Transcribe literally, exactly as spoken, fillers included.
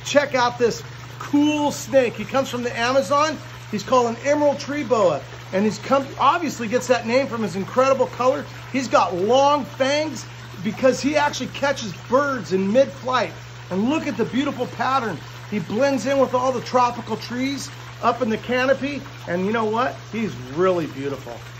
check out this cool snake. He comes from the Amazon. He's called an emerald tree boa. And he's come, obviously gets that name from his incredible color. He's got long fangs because he actually catches birds in mid-flight. And look at the beautiful pattern. He blends in with all the tropical trees up in the canopy. And you know what? He's really beautiful.